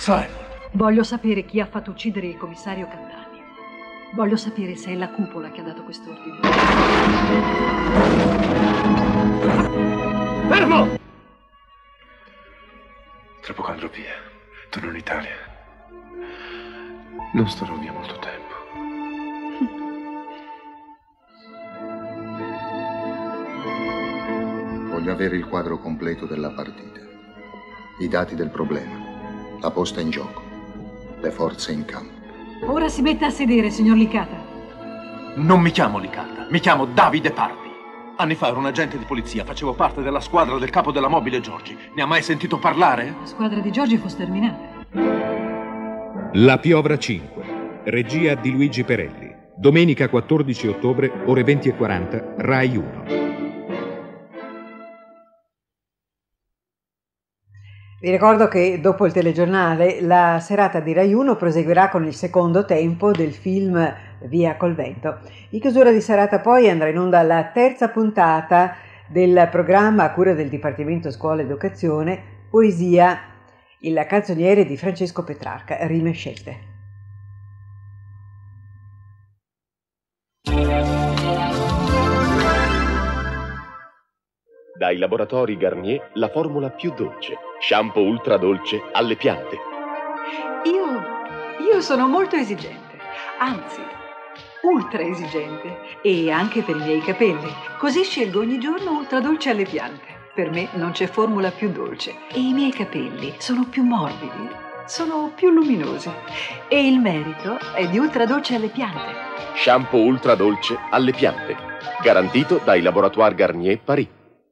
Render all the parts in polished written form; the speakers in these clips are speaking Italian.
Simon. Voglio sapere chi ha fatto uccidere il commissario Candani. Voglio sapere se è la cupola che ha dato quest'ordine. Fermo! Tra poco andrò via. Torno in Italia. Non starò via molto tempo. Voglio avere il quadro completo della partita. I dati del problema. La posta in gioco. Le forze in campo. Ora si mette a sedere, signor Licata. Non mi chiamo Licata, mi chiamo Davide Pardi. Anni fa ero un agente di polizia, facevo parte della squadra del capo della mobile Giorgi. Ne ha mai sentito parlare? La squadra di Giorgi fu sterminata. La piovra 5, regia di Luigi Perelli. Domenica 14 ottobre, ore 20:40, Rai 1. Vi ricordo che dopo il telegiornale la serata di Rai 1 proseguirà con il secondo tempo del film Via col vento. In chiusura di serata poi andrà in onda la terza puntata del programma a cura del Dipartimento Scuola ed Educazione, Poesia, il canzoniere di Francesco Petrarca, Rime scelte. Dai laboratori Garnier la formula più dolce. Shampoo ultra dolce alle piante. Io sono molto esigente, anzi, ultra esigente. E anche per i miei capelli. Così scelgo ogni giorno ultra dolce alle piante. Per me non c'è formula più dolce. E i miei capelli sono più morbidi, sono più luminosi. E il merito è di ultra dolce alle piante. Shampoo ultra dolce alle piante. Garantito dai laboratori Garnier Paris.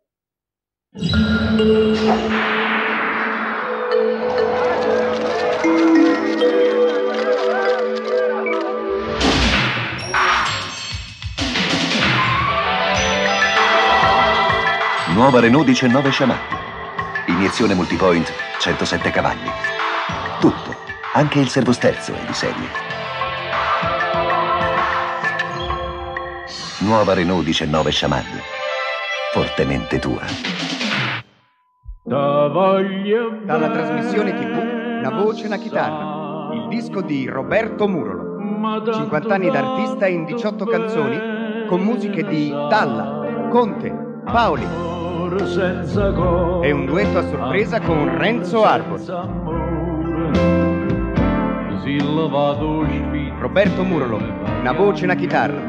Nuova Renault 19 Shaman. Iniezione multipoint, 107 cavalli. Tutto, anche il servosterzo è di serie. Nuova Renault 19 Shaman. Fortemente tua. Dalla trasmissione TV La voce e la chitarra, il disco di Roberto Murolo. 50 anni d'artista in 18 canzoni con musiche di Dalla, Conte, Paoli. E un duetto a sorpresa con Renzo Arbor. Roberto Murolo, Una voce e una chitarra.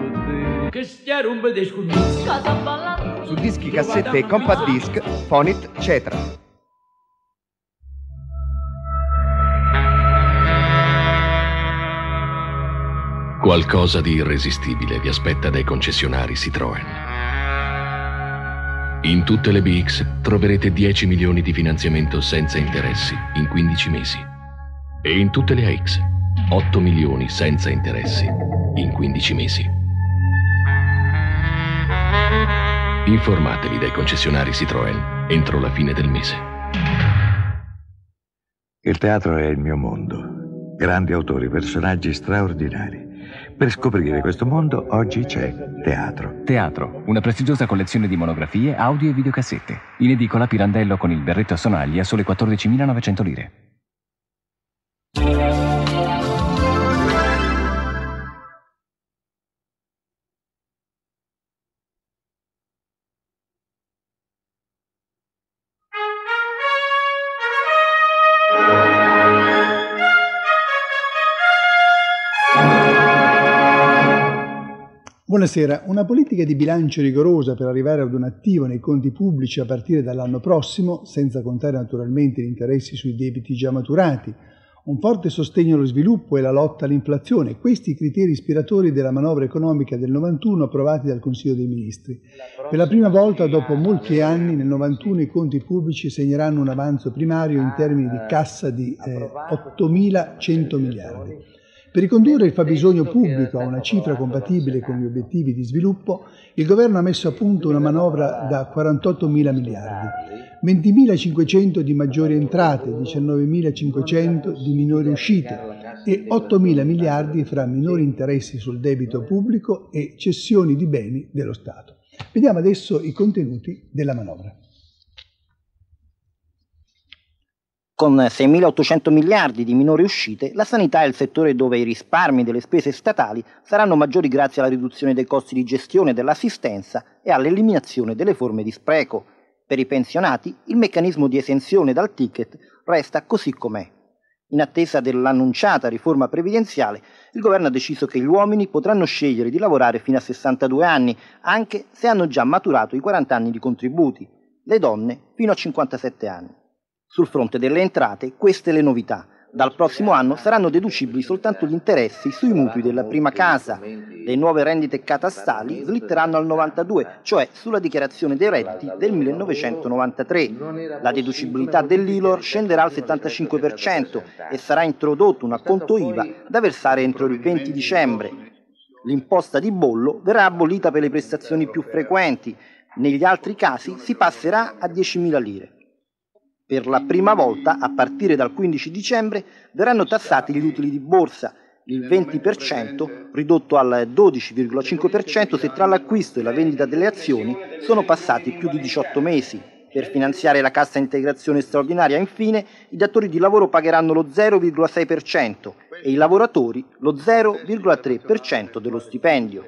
Su dischi, cassette e compact disc, Fonit, Cetra. Qualcosa di irresistibile vi aspetta dai concessionari Citroën. In tutte le BX troverete 10 milioni di finanziamento senza interessi in 15 mesi. E in tutte le AX 8 milioni senza interessi in 15 mesi. Informatevi dai concessionari Citroën entro la fine del mese. Il teatro è il mio mondo. Grandi autori, personaggi straordinari. Per scoprire questo mondo oggi c'è Teatro. Teatro, una prestigiosa collezione di monografie, audio e videocassette. In edicola Pirandello con il berretto a sonagli a sole 14.900 lire. Buonasera. Una politica di bilancio rigorosa per arrivare ad un attivo nei conti pubblici a partire dall'anno prossimo, senza contare naturalmente gli interessi sui debiti già maturati, un forte sostegno allo sviluppo e la lotta all'inflazione, questi i criteri ispiratori della manovra economica del 91 approvati dal Consiglio dei Ministri. Per la prima volta dopo molti anni, nel 91 i conti pubblici segneranno un avanzo primario in termini di cassa di 8.100 miliardi. Per ricondurre il fabbisogno pubblico a una cifra compatibile con gli obiettivi di sviluppo, il governo ha messo a punto una manovra da 48.000 miliardi, 20.500 di maggiori entrate, 19.500 di minori uscite e 8.000 miliardi fra minori interessi sul debito pubblico e cessioni di beni dello Stato. Vediamo adesso i contenuti della manovra. Con 6.800 miliardi di minori uscite, la sanità è il settore dove i risparmi delle spese statali saranno maggiori grazie alla riduzione dei costi di gestione dell'assistenza e all'eliminazione delle forme di spreco. Per i pensionati, il meccanismo di esenzione dal ticket resta così com'è. In attesa dell'annunciata riforma previdenziale, il governo ha deciso che gli uomini potranno scegliere di lavorare fino a 62 anni, anche se hanno già maturato i 40 anni di contributi, le donne fino a 57 anni. Sul fronte delle entrate, queste le novità. Dal prossimo anno saranno deducibili soltanto gli interessi sui mutui della prima casa. Le nuove rendite catastali slitteranno al 92, cioè sulla dichiarazione dei redditi del 1993. La deducibilità dell'ILOR scenderà al 75% e sarà introdotto un acconto IVA da versare entro il 20 dicembre. L'imposta di bollo verrà abolita per le prestazioni più frequenti. Negli altri casi si passerà a 10.000 lire. Per la prima volta, a partire dal 15 dicembre, verranno tassati gli utili di borsa, il 20% ridotto al 12,5% se tra l'acquisto e la vendita delle azioni sono passati più di 18 mesi. Per finanziare la cassa integrazione straordinaria, infine, i datori di lavoro pagheranno lo 0,6% e i lavoratori lo 0,3% dello stipendio.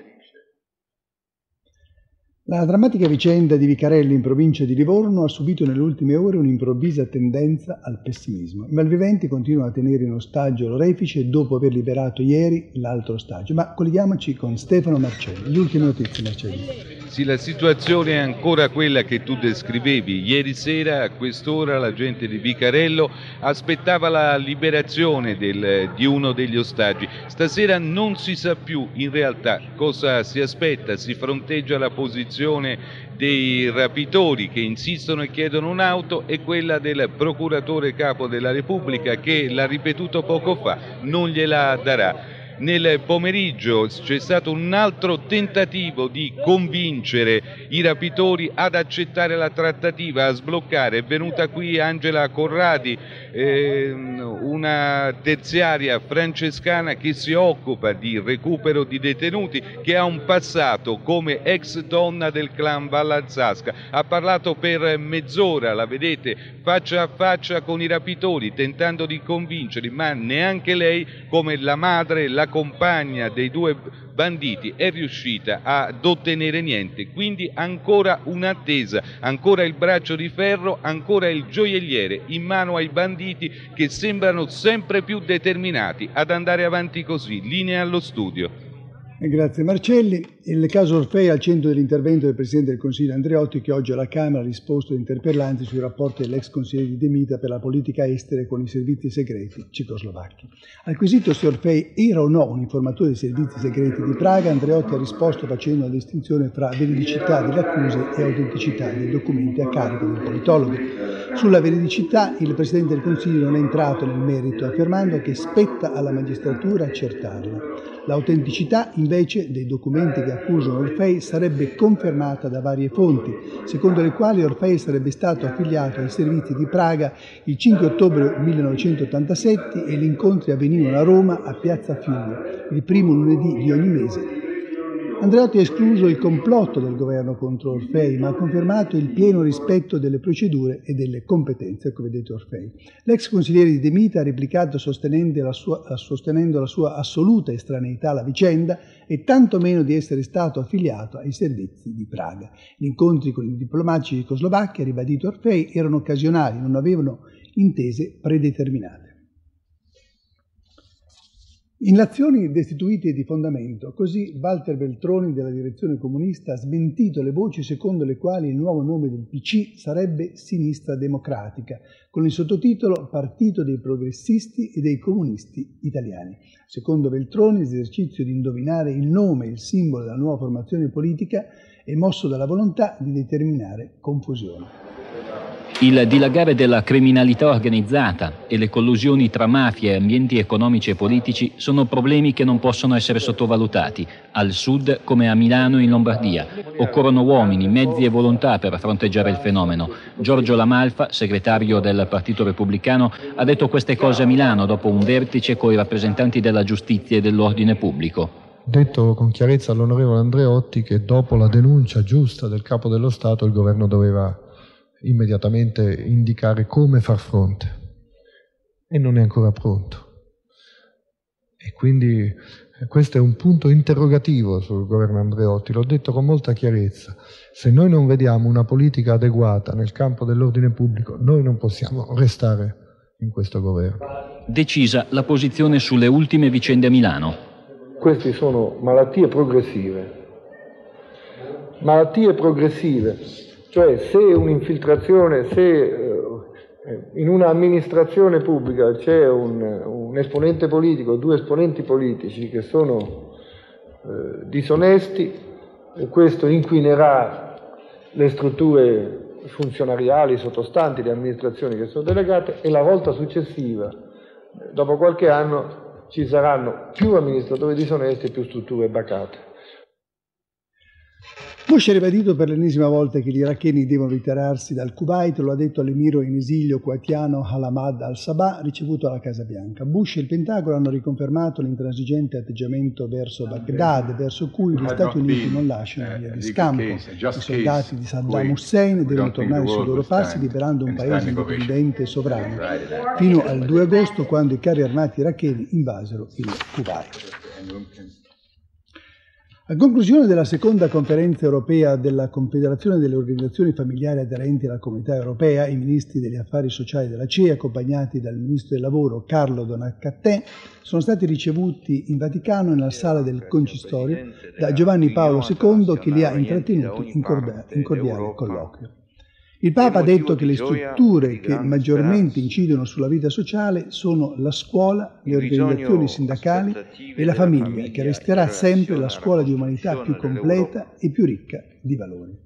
La drammatica vicenda di Vicarelli in provincia di Livorno ha subito nelle ultime ore un'improvvisa tendenza al pessimismo. I malviventi continuano a tenere in ostaggio l'orefice dopo aver liberato ieri l'altro ostaggio. Ma colleghiamoci con Stefano Marcelli. Le ultime notizie, Marcelli. Sì, la situazione è ancora quella che tu descrivevi. Ieri sera a quest'ora la gente di Vicarello aspettava la liberazione di uno degli ostaggi. Stasera non si sa più in realtà cosa si aspetta, si fronteggia la posizione dei rapitori che insistono e chiedono un'auto e quella del procuratore capo della Repubblica che, l'ha ripetuto poco fa, non gliela darà. Nel pomeriggio c'è stato un altro tentativo di convincere i rapitori ad accettare la trattativa, a sbloccare. È venuta qui Angela Corradi, una terziaria francescana che si occupa di recupero di detenuti, che ha un passato come ex donna del clan Vallanzasca. Ha parlato per mezz'ora, la vedete, faccia a faccia con i rapitori, tentando di convincerli, ma neanche lei, come la madre, la compagna dei due banditi, è riuscita ad ottenere niente. Quindi ancora un'attesa, ancora il braccio di ferro, ancora il gioielliere in mano ai banditi che sembrano sempre più determinati ad andare avanti così. Linea allo studio. Grazie Marcelli. Il caso Orfei al centro dell'intervento del Presidente del Consiglio Andreotti, che oggi alla Camera ha risposto a interpellanti sui rapporti dell'ex consigliere di De Mita per la politica estera con i servizi segreti cecoslovacchi. Al quesito se Orfei era o no un informatore dei servizi segreti di Praga, Andreotti ha risposto facendo una distinzione tra veridicità delle accuse e autenticità dei documenti a carico del politologo. Sulla veridicità il Presidente del Consiglio non è entrato nel merito, affermando che spetta alla magistratura accertarla. L'autenticità invece dei documenti che accusano Orfei sarebbe confermata da varie fonti, secondo le quali Orfei sarebbe stato affiliato ai servizi di Praga il 5 ottobre 1987 e gli incontri avvenivano a Roma a Piazza Fiume, il primo lunedì di ogni mese. Andreotti ha escluso il complotto del governo contro Orfei, ma ha confermato il pieno rispetto delle procedure e delle competenze, come detto Orfei. L'ex consigliere di De Mita ha replicato sostenendo la sua assoluta estraneità alla vicenda e tantomeno di essere stato affiliato ai servizi di Praga. Gli incontri con i diplomatici cecoslovacchi, ha ribadito Orfei, erano occasionali, non avevano intese predeterminate. In azioni destituite di fondamento, così Walter Veltroni della direzione comunista ha smentito le voci secondo le quali il nuovo nome del PC sarebbe Sinistra Democratica, con il sottotitolo Partito dei Progressisti e dei Comunisti Italiani. Secondo Veltroni, l'esercizio di indovinare il nome e il simbolo della nuova formazione politica è mosso dalla volontà di determinare confusione. Il dilagare della criminalità organizzata e le collusioni tra mafie e ambienti economici e politici sono problemi che non possono essere sottovalutati, al sud come a Milano e in Lombardia. Occorrono uomini, mezzi e volontà per fronteggiare il fenomeno. Giorgio Lamalfa, segretario del Partito Repubblicano, ha detto queste cose a Milano dopo un vertice con i rappresentanti della giustizia e dell'ordine pubblico. Detto con chiarezza all'onorevole Andreotti che dopo la denuncia giusta del Capo dello Stato il governo doveva immediatamente indicare come far fronte. e non è ancora pronto. E quindi questo è un punto interrogativo sul governo Andreotti, l'ho detto con molta chiarezza. Se noi non vediamo una politica adeguata nel campo dell'ordine pubblico, noi non possiamo restare in questo governo. Decisa la posizione sulle ultime vicende a Milano. Queste sono malattie progressive. Malattie progressive, cioè se un'infiltrazione, se in un'amministrazione pubblica c'è un esponente politico, due esponenti politici che sono disonesti, questo inquinerà le strutture funzionariali sottostanti le amministrazioni che sono delegate, e la volta successiva, dopo qualche anno, ci saranno più amministratori disonesti e più strutture bacate. Bush ha ribadito per l'ennesima volta che gli iracheni devono ritirarsi dal Kuwait, lo ha detto all'emiro in esilio kuwaitiano Hamad al-Sabah, ricevuto alla Casa Bianca. Bush e il Pentagono hanno riconfermato l'intransigente atteggiamento verso Baghdad, verso cui gli Stati Uniti non lasciano via di scampo. I soldati di Saddam Hussein devono tornare sui loro passi, liberando un paese indipendente e sovrano, fino al 2 agosto, quando i carri armati iracheni invasero il Kuwait. A conclusione della seconda conferenza europea della Confederazione delle Organizzazioni Familiari aderenti alla Comunità Europea, i ministri degli affari sociali della CE, accompagnati dal ministro del lavoro Carlo Donat-Cattin, sono stati ricevuti in Vaticano nella sala del Concistorio da Giovanni Paolo II, che li ha intrattenuti in cordiale colloquio. Il Papa ha detto che le strutture che maggiormente incidono sulla vita sociale sono la scuola, le organizzazioni sindacali e la famiglia, che resterà sempre la scuola di umanità più completa e più ricca di valori.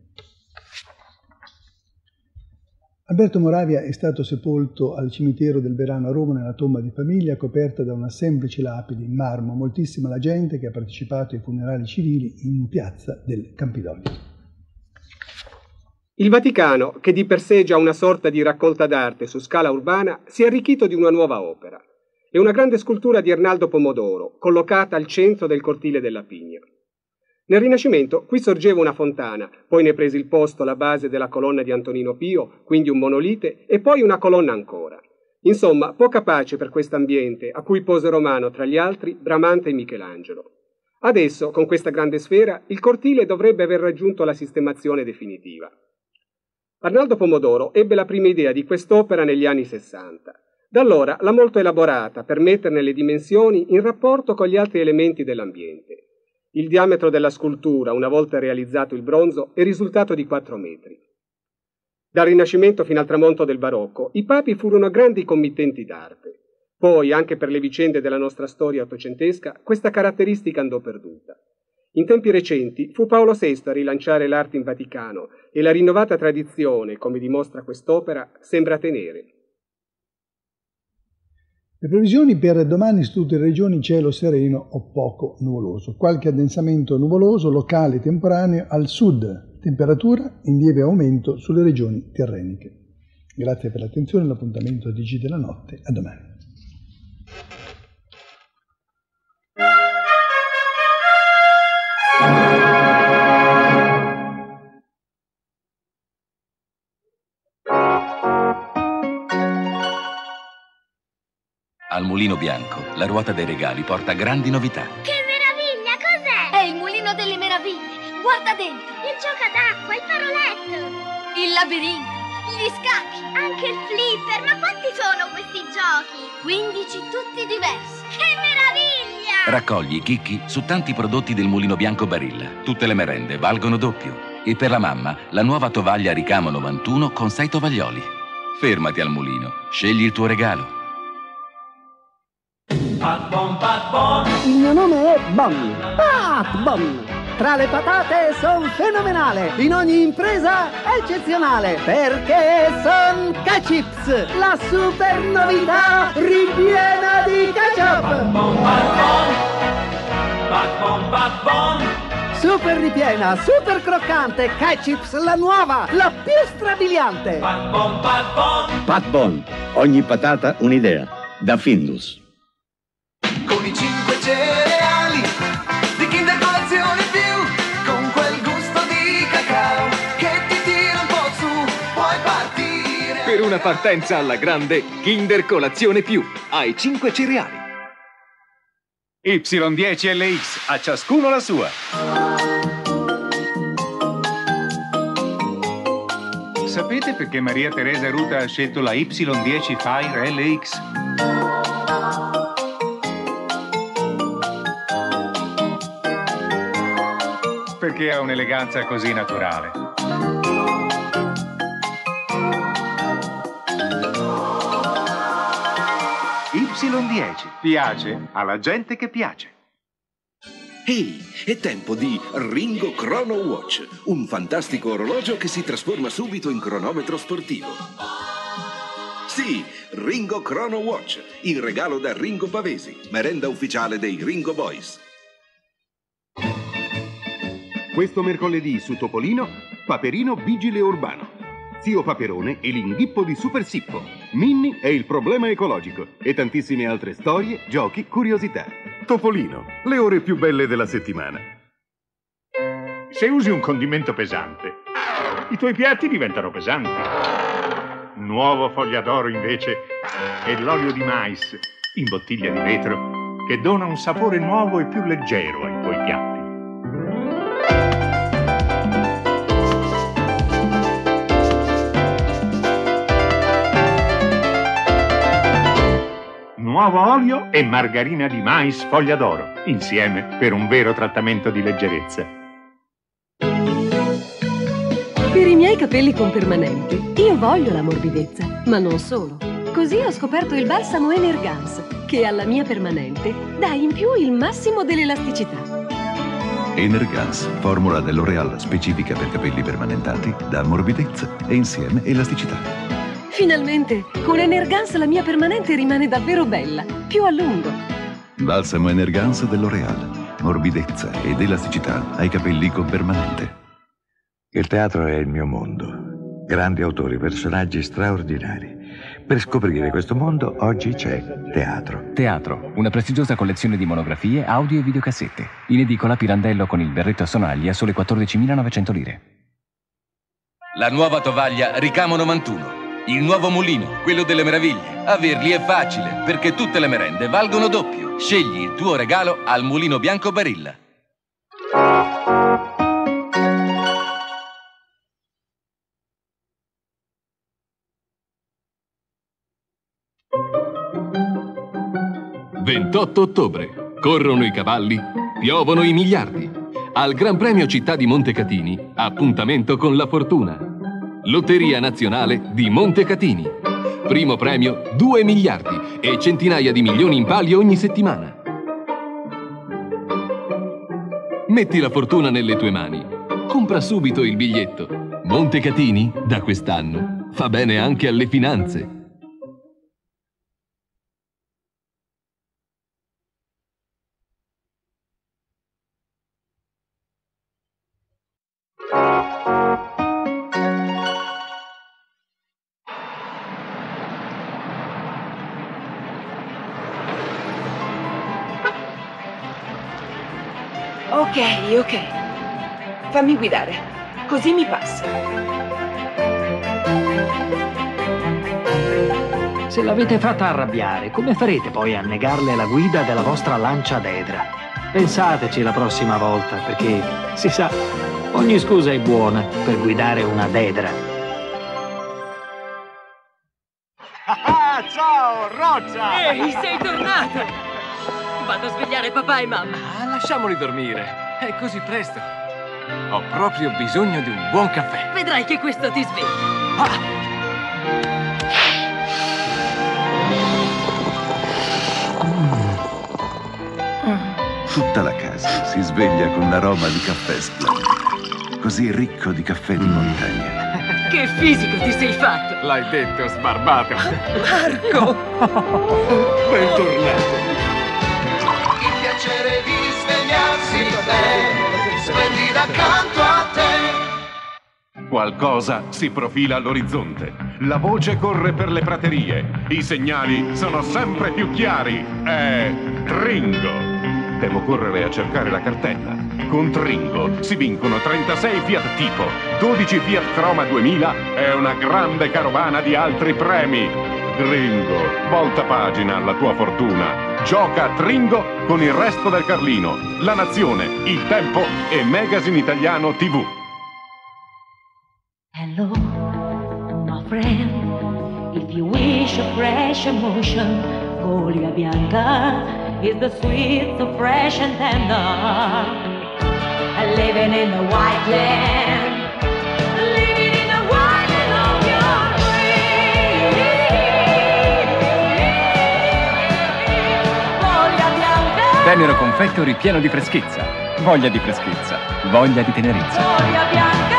Alberto Moravia è stato sepolto al cimitero del Verano a Roma nella tomba di famiglia coperta da una semplice lapide in marmo. Moltissima la gente che ha partecipato ai funerali civili in piazza del Campidoglio. Il Vaticano, che di per sé è già una sorta di raccolta d'arte su scala urbana, si è arricchito di una nuova opera. È una grande scultura di Arnaldo Pomodoro, collocata al centro del cortile della Pigna. Nel Rinascimento qui sorgeva una fontana, poi ne prese il posto la base della colonna di Antonino Pio, quindi un monolite, e poi una colonna ancora. Insomma, poca pace per quest'ambiente, a cui posero mano, tra gli altri, Bramante e Michelangelo. Adesso, con questa grande sfera, il cortile dovrebbe aver raggiunto la sistemazione definitiva. Arnaldo Pomodoro ebbe la prima idea di quest'opera negli anni 60. Da allora l'ha molto elaborata per metterne le dimensioni in rapporto con gli altri elementi dell'ambiente. Il diametro della scultura, una volta realizzato il bronzo, è risultato di 4 metri. Dal Rinascimento fino al tramonto del Barocco, i papi furono grandi committenti d'arte. Poi, anche per le vicende della nostra storia ottocentesca, questa caratteristica andò perduta. In tempi recenti fu Paolo VI a rilanciare l'arte in Vaticano e la rinnovata tradizione, come dimostra quest'opera, sembra tenere. Le previsioni per domani su tutte le regioni: cielo sereno o poco nuvoloso, qualche addensamento nuvoloso locale temporaneo al sud, temperatura in lieve aumento sulle regioni tirreniche. Grazie per l'attenzione, l'appuntamento a TG della notte, a domani. Al Mulino Bianco, la ruota dei regali porta grandi novità. Che meraviglia! Cos'è? È il mulino delle meraviglie. Guarda dentro. Il gioca-d'acqua, il paroletto. Il labirinto, gli scacchi. Anche il flipper. Ma quanti sono questi giochi? 15, tutti diversi. Che meraviglia! Raccogli i chicchi su tanti prodotti del Mulino Bianco Barilla. Tutte le merende valgono doppio. E per la mamma, la nuova tovaglia Ricamo 91 con 6 tovaglioli. Fermati al mulino. Scegli il tuo regalo. Il mio nome è Bon. Pat Bon. Tra le patate son fenomenale. In ogni impresa eccezionale. Perché son Ketchups. La super novità ripiena di ketchup. Pat Bon. Super ripiena, super croccante. Ketchups, la nuova, la più strabiliante. Pat Bon. Ogni patata un'idea. Da Findus. Con i 5 cereali di Kinder Colazione Più, con quel gusto di cacao che ti tira un po' su, puoi partire Per una partenza alla grande, Kinder Colazione Più. Hai 5 cereali. Y10LX, a ciascuno la sua. Sapete perché Maria Teresa Ruta ha scelto la Y10 Fire LX? Perché ha un'eleganza così naturale. Y10 piace alla gente che piace. Ehi, è tempo di Ringo Chrono Watch, un fantastico orologio che si trasforma subito in cronometro sportivo. Sì, Ringo Chrono Watch, in regalo da Ringo Pavesi, merenda ufficiale dei Ringo Boys. Questo mercoledì su Topolino, Paperino vigile urbano. Zio Paperone e l'inghippo di Super Sippo. Minnie e il problema ecologico. E tantissime altre storie, giochi, curiosità. Topolino, le ore più belle della settimana. Se usi un condimento pesante, i tuoi piatti diventano pesanti. Nuovo Fogliadoro invece è l'olio di mais in bottiglia di vetro che dona un sapore nuovo e più leggero ai tuoi piatti. Nuovo olio e margarina di mais Fogliadoro, insieme per un vero trattamento di leggerezza. Per i miei capelli con permanente, io voglio la morbidezza, ma non solo. Così ho scoperto il balsamo Energans, che alla mia permanente dà in più il massimo dell'elasticità. Energans, formula del L'Oréal specifica per capelli permanentati, dà morbidezza e insieme elasticità. Finalmente, con Energans la mia permanente rimane davvero bella, più a lungo. Balsamo Energans del L'Oréal, morbidezza ed elasticità ai capelli con permanente. Il teatro è il mio mondo. Grandi autori, personaggi straordinari. Per scoprire questo mondo oggi c'è Teatro. Teatro, una prestigiosa collezione di monografie, audio e videocassette. In edicola Pirandello con il berretto a sonagli a sole 14.900 lire. La nuova tovaglia Ricamo 91. Il nuovo mulino, quello delle meraviglie. Averli è facile, perché tutte le merende valgono doppio. Scegli il tuo regalo al Mulino Bianco Barilla. «28 ottobre. Corrono i cavalli, piovono i miliardi. Al Gran Premio Città di Montecatini, appuntamento con la fortuna. Lotteria Nazionale di Montecatini. Primo premio 2 miliardi e centinaia di milioni in palio ogni settimana. Metti la fortuna nelle tue mani. Compra subito il biglietto. Montecatini, da quest'anno, fa bene anche alle finanze. Ok. Fammi guidare, così mi passa. Se l'avete fatta arrabbiare, come farete poi a negarle la guida della vostra lancia dedra? Pensateci la prossima volta, perché, si sa, ogni scusa è buona per guidare una dedra. Ciao, Roccia! Ehi, sei tornato! Vado a svegliare papà e mamma. Lasciamoli dormire. È così presto. Ho proprio bisogno di un buon caffè. Vedrai che questo ti sveglia. Tutta la casa si sveglia con l'aroma di caffè splendido, così ricco di caffè di montagna. Che fisico ti sei fatto! L'hai detto, sbarbato. Marco! Bentornato. Il piacere di svegliarsi è splendida accanto a te. Qualcosa si profila all'orizzonte. La voce corre per le praterie. I segnali sono sempre più chiari. È Ringo. Devo correre a cercare la cartella. Con Tringo si vincono 36 Fiat Tipo, 12 Fiat Croma 2000 e una grande carovana di altri premi. Tringo, volta pagina alla tua fortuna. Gioca a Tringo con il resto del Carlino, La Nazione, Il Tempo e Magazine Italiano TV. Hello, my friend. If you wish a fresh emotion, Golia Bianca is the sweet, so fresh and tender. Living in the white land, living in the white land of your dreams. Golia Bianca. Tenero Confectori pieno di freschezza. Voglia di freschezza. Voglia di tenerezza. Golia Bianca.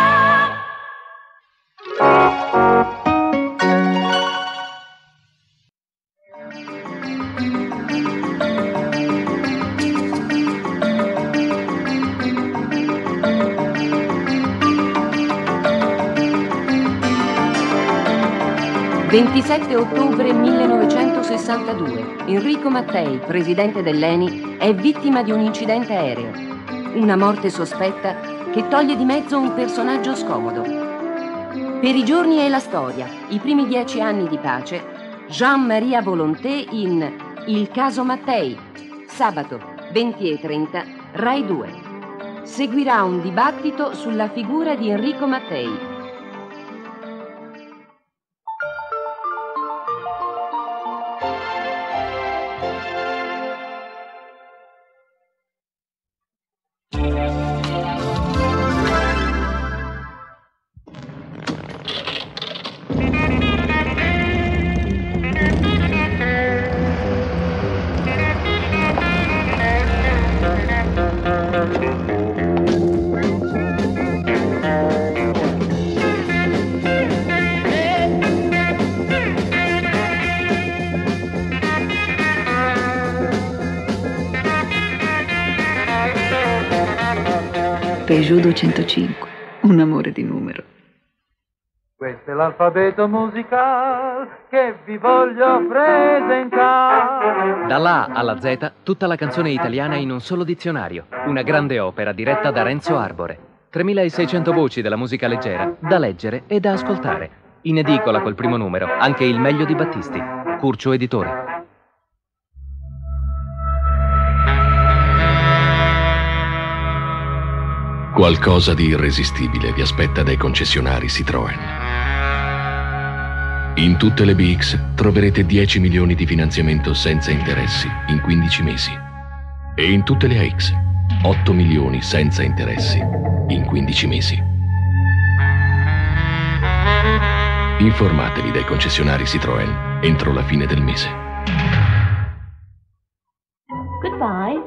27 ottobre 1962. Enrico Mattei, presidente dell'ENI, è vittima di un incidente aereo. Una morte sospetta che toglie di mezzo un personaggio scomodo. Per i giorni e la storia, i primi 10 anni di pace, Jean-Maria Volonté in Il caso Mattei, sabato 20:30, Rai 2. Seguirà un dibattito sulla figura di Enrico Mattei. Peugeot 205, un amore di numero. Questo è l'alfabeto musicale che vi voglio presentare. Dalla A alla Z, tutta la canzone italiana in un solo dizionario. Una grande opera diretta da Renzo Arbore. 3600 voci della musica leggera, da leggere e da ascoltare. In edicola col primo numero, anche il meglio di Battisti. Curcio Editore. Qualcosa di irresistibile vi aspetta dai concessionari Citroën. In tutte le BX troverete 10 milioni di finanziamento senza interessi in 15 mesi. E in tutte le AX 8 milioni senza interessi in 15 mesi. Informatevi dai concessionari Citroën entro la fine del mese. Goodbye.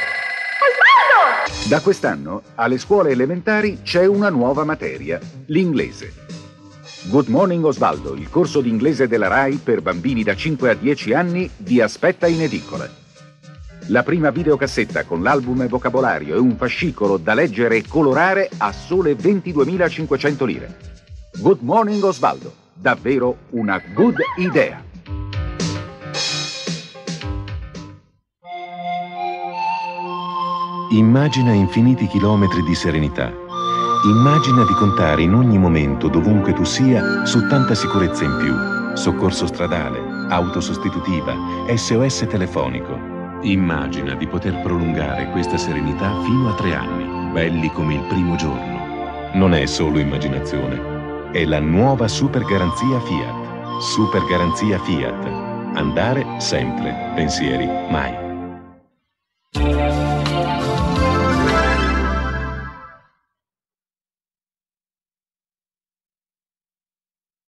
Da quest'anno alle scuole elementari c'è una nuova materia, l'inglese. Good Morning Osvaldo, il corso di inglese della RAI per bambini da 5 a 10 anni, vi aspetta in edicola. La prima videocassetta con l'album e vocabolario e un fascicolo da leggere e colorare a sole 22.500 lire. Good Morning Osvaldo, davvero una good idea. Immagina infiniti chilometri di serenità. Immagina di contare in ogni momento, dovunque tu sia, su tanta sicurezza in più. Soccorso stradale, auto sostitutiva, SOS telefonico. Immagina di poter prolungare questa serenità fino a 3 anni, belli come il primo giorno. Non è solo immaginazione, è la nuova super garanzia Fiat. Super garanzia Fiat. Andare sempre, pensieri mai.